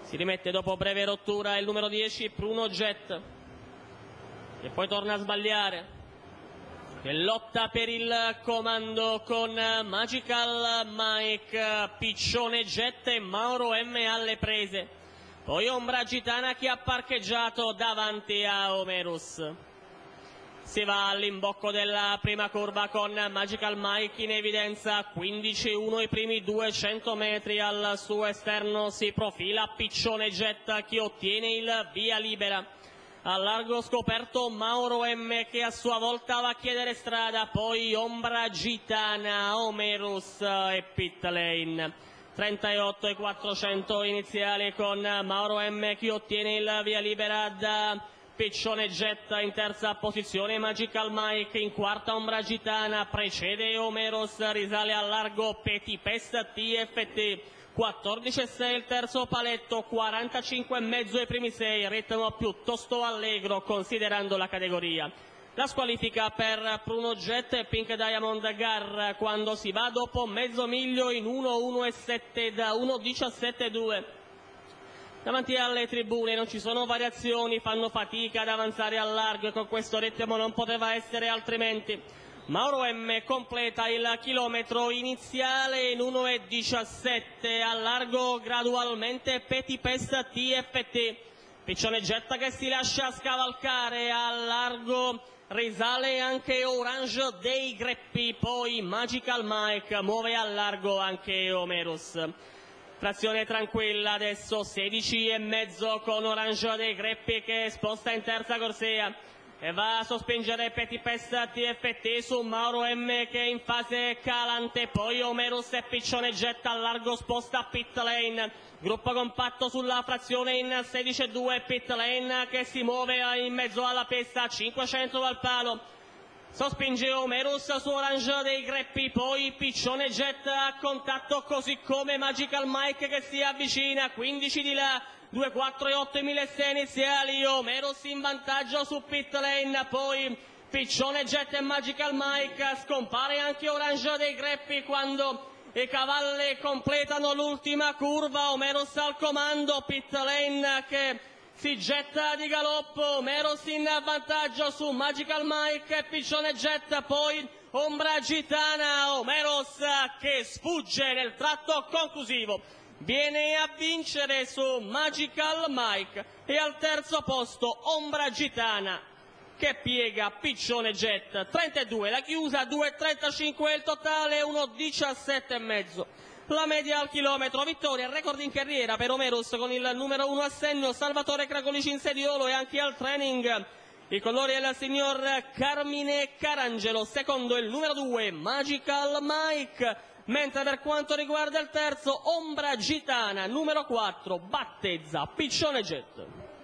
Si rimette dopo breve rottura il numero 10 Bruno Jet, e poi torna a sbagliare, che lotta per il comando con Magical Mike, Piccione Jet e Mauro M alle prese. Poi Ombra Gitana che ha parcheggiato davanti a Omerus. Si va all'imbocco della prima curva con Magical Mike in evidenza, 15-1 i primi 200 metri. Al suo esterno si profila Piccione Jet che ottiene il via libera. A largo scoperto Mauro M che a sua volta va a chiedere strada, poi Ombra Gitana, Omerus e Pit Lane. 38 e 400 iniziali con Mauro M che ottiene il via libera da Piccione Jet. In terza posizione Magical Mike, in quarta Ombra Gitana, precede Omerus, risale a largo Petit Pest TFT. 14,6 il terzo paletto, 45,5 i primi 6, ritmo piuttosto allegro considerando la categoria. La squalifica per Bruno Jet e Pink Diamond Gar quando si va dopo mezzo miglio in 1,1,7 da 1,17,2. Davanti alle tribune non ci sono variazioni, fanno fatica ad avanzare al largo e con questo ritmo non poteva essere altrimenti. Mauro M completa il chilometro iniziale in 1,17, a largo gradualmente Petit Pest TFT. Piccione Jet che si lascia scavalcare, a largo risale anche Orange dei Greppi, poi Magical Mike, muove a largo anche Omerus. Frazione tranquilla adesso, 16,5 con Orange dei Greppi che sposta in terza corsia e va a sospingere Petit Pest TFT su Mauro M che è in fase calante, poi Omerus e Piccione Jet a largo sposta Pit Lane. Gruppo compatto sulla frazione in 16,2, Pit Lane che si muove in mezzo alla pista, 500 al palo. Sospinge Omerus su Orange dei Greppi, poi Piccione Jet a contatto, così come Magical Mike che si avvicina, 15 di là, 2,4 e 8 i 1.600 iniziali. Omerus in vantaggio su Pit Lane, poi Piccione Jet e Magical Mike. Scompare anche Orange dei Greppi quando i cavalli completano l'ultima curva. Omerus al comando, Pit Lane che si getta di galoppo, Omerus in vantaggio su Magical Mike e Piccione Jet, poi Ombra Gitana, Omerus che sfugge nel tratto conclusivo, viene a vincere su Magical Mike, e al terzo posto Ombra Gitana che piega Piccione Jet. 32 la chiusa, 2,35 il totale, 1,17,5 la media al chilometro. Vittoria, record in carriera per Omerus con il numero 1 a segno Salvatore Cracolici in sediolo, e anche al training i colori del signor Carmine Carangelo. Secondo il numero 2 Magical Mike, mentre per quanto riguarda il terzo Ombra Gitana, numero 4 battezza Piccione Jet.